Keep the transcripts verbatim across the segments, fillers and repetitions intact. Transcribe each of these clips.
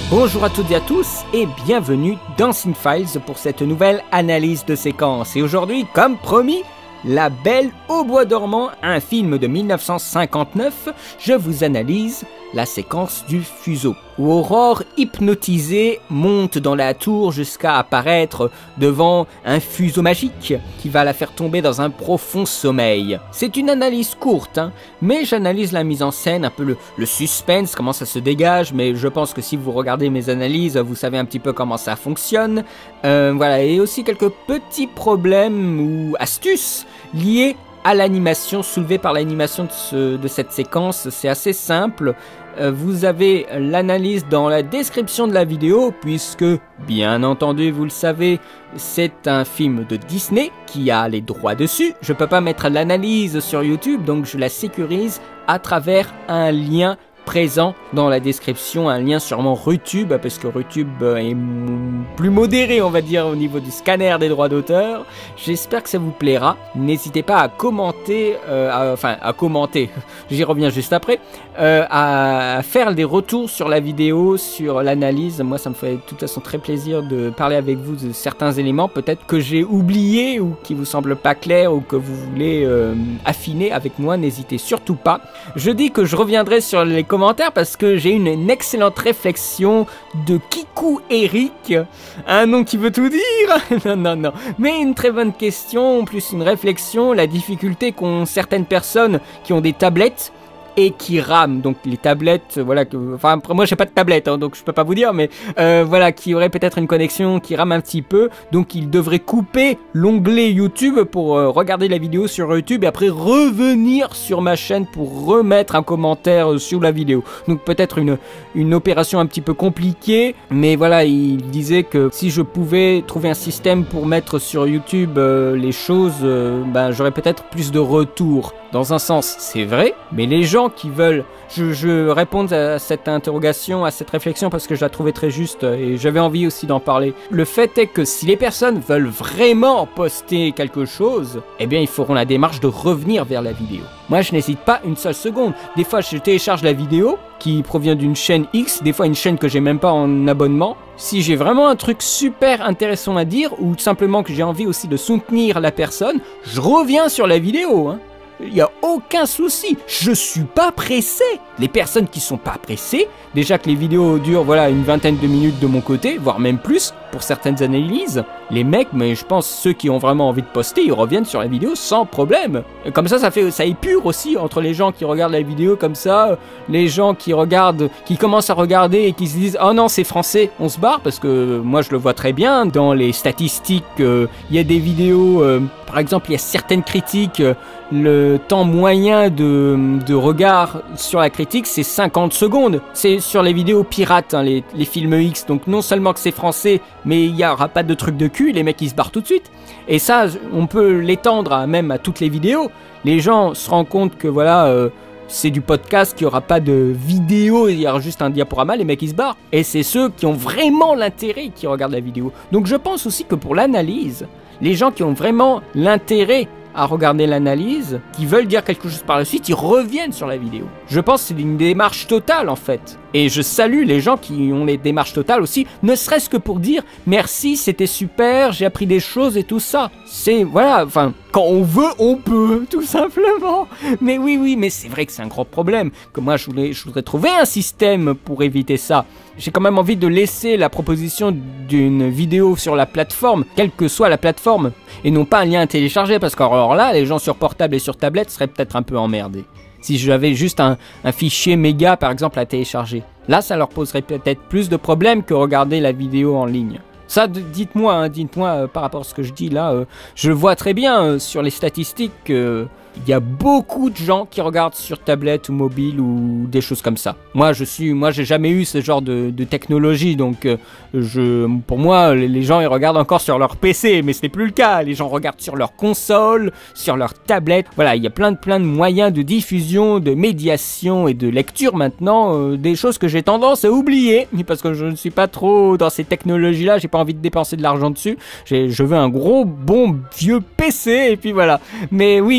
Bonjour à toutes et à tous et bienvenue dans Cinefiles pour cette nouvelle analyse de séquence. Et aujourd'hui, comme promis, La Belle au bois dormant, un film de mille neuf cent cinquante-neuf, je vous analyse la séquence du fuseau, où Aurore, hypnotisée, monte dans la tour jusqu'à apparaître devant un fuseau magique qui va la faire tomber dans un profond sommeil. C'est une analyse courte, hein, mais j'analyse la mise en scène, un peu le, le suspense, comment ça se dégage, mais je pense que si vous regardez mes analyses, vous savez un petit peu comment ça fonctionne. Euh, voilà, et aussi quelques petits problèmes ou astuces liés à l'animation, soulevée par l'animation de, ce, de cette séquence. C'est assez simple. Euh, vous avez l'analyse dans la description de la vidéo, puisque, bien entendu, vous le savez, c'est un film de Disney qui a les droits dessus. Je peux pas mettre l'analyse sur YouTube, donc je la sécurise à travers un lien présent dans la description, un lien sûrement Rutube, parce que Rutube est plus modéré, on va dire, au niveau du scanner des droits d'auteur. J'espère que ça vous plaira. N'hésitez pas à commenter, euh, à, enfin à commenter, j'y reviens juste après, euh, à faire des retours sur la vidéo, sur l'analyse. Moi, ça me fait de toute façon très plaisir de parler avec vous de certains éléments, peut-être que j'ai oublié ou qui vous semblent pas clairs ou que vous voulez euh, affiner avec moi. N'hésitez surtout pas. Je dis que je reviendrai sur les commentaires parce que j'ai une, une excellente réflexion de Kikou Eric, un nom qui veut tout dire. non non non, mais une très bonne question, plus une réflexion, la difficulté qu'ont certaines personnes qui ont des tablettes et qui rament, donc les tablettes, voilà, que, enfin après moi j'ai pas de tablette, hein, donc je peux pas vous dire, mais euh, voilà, qui aurait peut-être une connexion qui rame un petit peu, donc il devrait couper l'onglet YouTube pour euh, regarder la vidéo sur YouTube et après revenir sur ma chaîne pour remettre un commentaire euh, sur la vidéo. Donc peut-être une, une opération un petit peu compliquée, mais voilà, il disait que si je pouvais trouver un système pour mettre sur YouTube euh, les choses, euh, ben j'aurais peut-être plus de retours. Dans un sens, c'est vrai, mais les gens qui veulent... Je, je réponds à cette interrogation, à cette réflexion parce que je la trouvais très juste et j'avais envie aussi d'en parler. Le fait est que si les personnes veulent vraiment poster quelque chose, eh bien ils feront la démarche de revenir vers la vidéo. Moi je n'hésite pas une seule seconde. Des fois je télécharge la vidéo qui provient d'une chaîne X, des fois une chaîne que j'ai même pas en abonnement. Si j'ai vraiment un truc super intéressant à dire ou simplement que j'ai envie aussi de soutenir la personne, je reviens sur la vidéo, hein. Il n'y a aucun souci, je suis pas pressé. Les personnes qui sont pas pressées, déjà que les vidéos durent voilà une vingtaine de minutes de mon côté, voire même plus pour certaines analyses, les mecs, mais je pense ceux qui ont vraiment envie de poster, ils reviennent sur la vidéo sans problème. Et comme ça, ça fait ça épure aussi entre les gens qui regardent la vidéo comme ça, les gens qui regardent, qui commencent à regarder et qui se disent oh non c'est français, on se barre, parce que moi je le vois très bien dans les statistiques. Il euh, y a des vidéos, euh, par exemple il y a certaines critiques. Euh, Le temps moyen de, de regard sur la critique, c'est cinquante secondes. C'est sur les vidéos pirates, hein, les, les films X. Donc non seulement que c'est français, mais il n'y aura pas de truc de cul, les mecs ils se barrent tout de suite. Et ça, on peut l'étendre à, même à toutes les vidéos. Les gens se rendent compte que voilà... Euh, c'est du podcast, qu'il n'y aura pas de vidéo, il y aura juste un diaporama, les mecs ils se barrent. Et c'est ceux qui ont vraiment l'intérêt qui regardent la vidéo. Donc je pense aussi que pour l'analyse, les gens qui ont vraiment l'intérêt à regarder l'analyse, qui veulent dire quelque chose par la suite, ils reviennent sur la vidéo. Je pense que c'est une démarche totale en fait. Et je salue les gens qui ont les démarches totales aussi, ne serait-ce que pour dire merci, c'était super, j'ai appris des choses et tout ça. C'est, voilà, enfin, quand on veut, on peut, tout simplement. Mais oui, oui, mais c'est vrai que c'est un gros problème, que moi je voulais, je voudrais trouver un système pour éviter ça. J'ai quand même envie de laisser la proposition d'une vidéo sur la plateforme, quelle que soit la plateforme, et non pas un lien à télécharger, parce qu'alors là, les gens sur portable et sur tablette seraient peut-être un peu emmerdés. Si j'avais juste un, un fichier méga, par exemple, à télécharger. Là, ça leur poserait peut-être plus de problèmes que regarder la vidéo en ligne. Ça, dites-moi, hein, dites-moi euh, par rapport à ce que je dis là, euh, je vois très bien euh, sur les statistiques que... Euh, il y a beaucoup de gens qui regardent sur tablette ou mobile ou des choses comme ça. Moi, je suis, moi, j'ai jamais eu ce genre de, de technologie, donc euh, je, pour moi, les gens ils regardent encore sur leur P C, mais ce n'est plus le cas. Les gens regardent sur leur console, sur leur tablette. Voilà, il y a plein de plein de moyens de diffusion, de médiation et de lecture maintenant, euh, des choses que j'ai tendance à oublier parce que je ne suis pas trop dans ces technologies-là. J'ai pas envie de dépenser de l'argent dessus. Je veux un gros bon vieux P C et puis voilà. Mais oui, donc euh,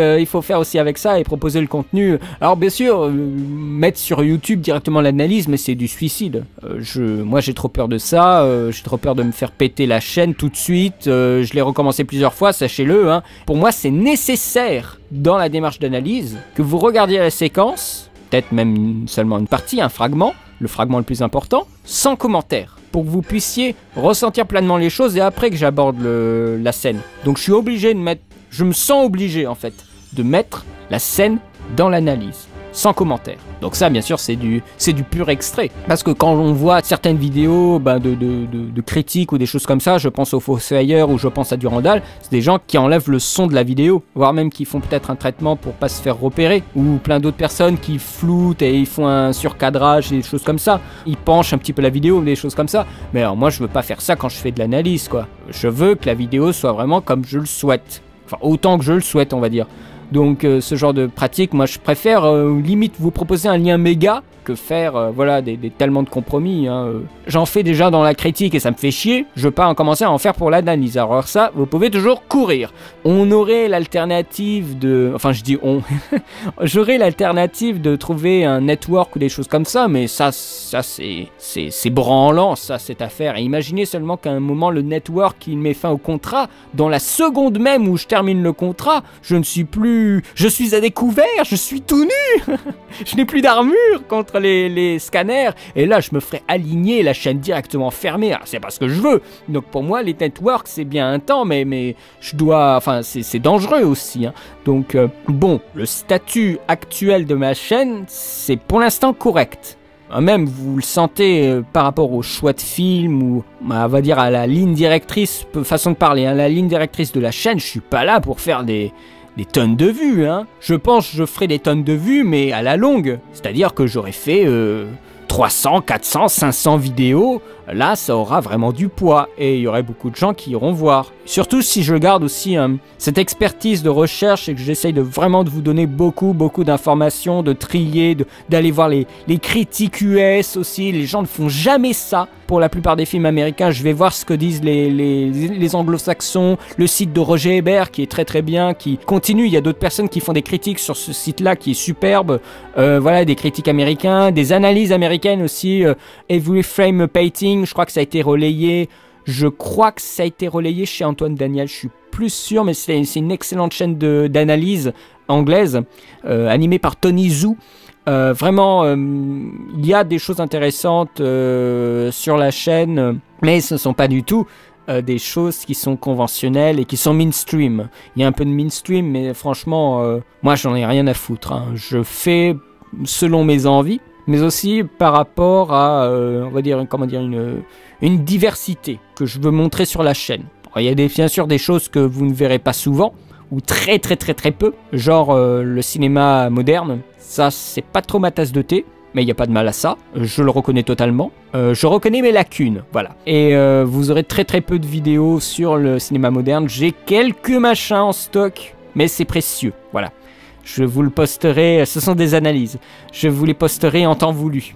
euh, il faut faire aussi avec ça et proposer le contenu. Alors bien sûr, euh, mettre sur YouTube directement l'analyse, mais c'est du suicide. Euh, je, moi j'ai trop peur de ça, euh, j'ai trop peur de me faire péter la chaîne tout de suite. Euh, je l'ai recommencé plusieurs fois, sachez-le. Hein. Pour moi c'est nécessaire dans la démarche d'analyse que vous regardiez la séquence, peut-être même seulement une partie, un fragment, le fragment le plus important, sans commentaire, pour que vous puissiez ressentir pleinement les choses et après que j'aborde le, la scène. Donc je suis obligé de mettre, je me sens obligé en fait, de mettre la scène dans l'analyse, sans commentaire. Donc ça, bien sûr, c'est du, c'est du pur extrait. Parce que quand on voit certaines vidéos ben, de, de, de, de critiques ou des choses comme ça, je pense au Fossoyeur ou je pense à Durandal, c'est des gens qui enlèvent le son de la vidéo, voire même qui font peut-être un traitement pour pas se faire repérer, ou plein d'autres personnes qui floutent et ils font un surcadrage et des choses comme ça. Ils penchent un petit peu la vidéo, des choses comme ça. Mais alors moi, je veux pas faire ça quand je fais de l'analyse, quoi. Je veux que la vidéo soit vraiment comme je le souhaite. Enfin, autant que je le souhaite, on va dire. Donc euh, ce genre de pratique, moi je préfère euh, limite vous proposer un lien méga que faire euh, voilà des, des tellement de compromis. Hein. J'en fais déjà dans la critique et ça me fait chier, je veux pas en commencer à en faire pour l'analyse. Alors ça, vous pouvez toujours courir. On aurait l'alternative de... Enfin je dis on. J'aurais l'alternative de trouver un network ou des choses comme ça, mais ça, ça c'est, c'est, c'est branlant ça cette affaire. Et imaginez seulement qu'à un moment le network il met fin au contrat, dans la seconde même où je termine le contrat, je ne suis plus... Je suis à découvert, je suis tout nu. Je n'ai plus d'armure contre les, les scanners. Et là, je me ferai aligner la chaîne directement fermée. Alors, c'est pas ce que je veux. Donc pour moi, les networks, c'est bien un temps, mais, mais je dois... Enfin, c'est, c'est dangereux aussi. Hein. Donc, euh, bon, le statut actuel de ma chaîne, c'est pour l'instant correct. Même, vous le sentez euh, par rapport au choix de film ou, bah, on va dire, à la ligne directrice, façon de parler, hein, la ligne directrice de la chaîne, je suis pas là pour faire des... des tonnes de vues, hein. Je pense que je ferai des tonnes de vues, mais à la longue. C'est-à-dire que j'aurais fait euh, trois cents, quatre cents, cinq cents vidéos. Là, ça aura vraiment du poids. Et il y aurait beaucoup de gens qui iront voir. Surtout si je garde aussi hein, cette expertise de recherche et que j'essaye de vraiment de vous donner beaucoup, beaucoup d'informations, de trier, de, d'aller voir les, les critiques U S aussi. Les gens ne font jamais ça. Pour la plupart des films américains, je vais voir ce que disent les, les, les anglo-saxons, le site de Roger Ebert qui est très très bien, qui continue. Il y a d'autres personnes qui font des critiques sur ce site-là qui est superbe. Euh, voilà, des critiques américains, des analyses américaines aussi. Euh, Every Frame Painting, je crois que ça a été relayé. Je crois que ça a été relayé chez Antoine Daniel, je suis plus sûr, mais c'est, c'est une excellente chaîne de, d'analyse anglaise, euh, animée par Tony Zhu. Euh, vraiment, euh, il y a des choses intéressantes euh, sur la chaîne, mais ce ne sont pas du tout euh, des choses qui sont conventionnelles et qui sont mainstream. Il y a un peu de mainstream, mais franchement, euh, moi j'en ai rien à foutre. Hein. Je fais selon mes envies, mais aussi par rapport à, euh, on va dire, comment dire, une, une diversité que je veux montrer sur la chaîne. Alors, il y a des, bien sûr des choses que vous ne verrez pas souvent, ou très très très très peu, genre euh, le cinéma moderne. Ça, c'est pas trop ma tasse de thé, mais il n'y a pas de mal à ça. Je le reconnais totalement. Euh, je reconnais mes lacunes, voilà. Et euh, vous aurez très très peu de vidéos sur le cinéma moderne. J'ai quelques machins en stock, mais c'est précieux, voilà. Je vous le posterai, ce sont des analyses. Je vous les posterai en temps voulu.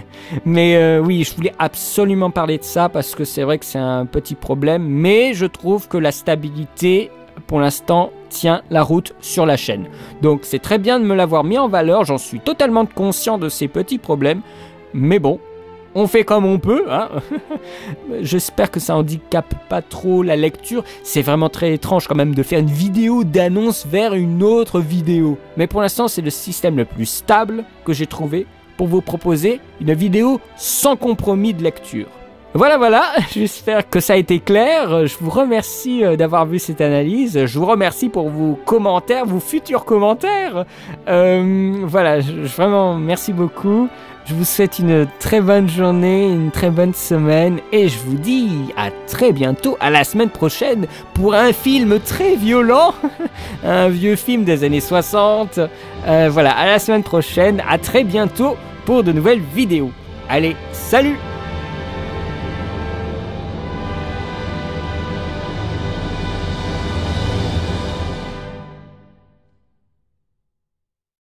Mais euh, oui, je voulais absolument parler de ça parce que c'est vrai que c'est un petit problème. Mais je trouve que la stabilité, pour l'instant, tient la route sur la chaîne. Donc c'est très bien de me l'avoir mis en valeur. J'en suis totalement conscient de ces petits problèmes. Mais bon, on fait comme on peut, hein. J'espère que ça handicape pas trop la lecture. C'est vraiment très étrange quand même de faire une vidéo d'annonce vers une autre vidéo. Mais pour l'instant, c'est le système le plus stable que j'ai trouvé pour vous proposer une vidéo sans compromis de lecture. Voilà, voilà, j'espère que ça a été clair. Je vous remercie d'avoir vu cette analyse. Je vous remercie pour vos commentaires, vos futurs commentaires. Euh, voilà, je, vraiment, merci beaucoup. Je vous souhaite une très bonne journée, une très bonne semaine et je vous dis à très bientôt, à la semaine prochaine pour un film très violent, un vieux film des années soixante. Euh, voilà, à la semaine prochaine, à très bientôt pour de nouvelles vidéos. Allez, salut!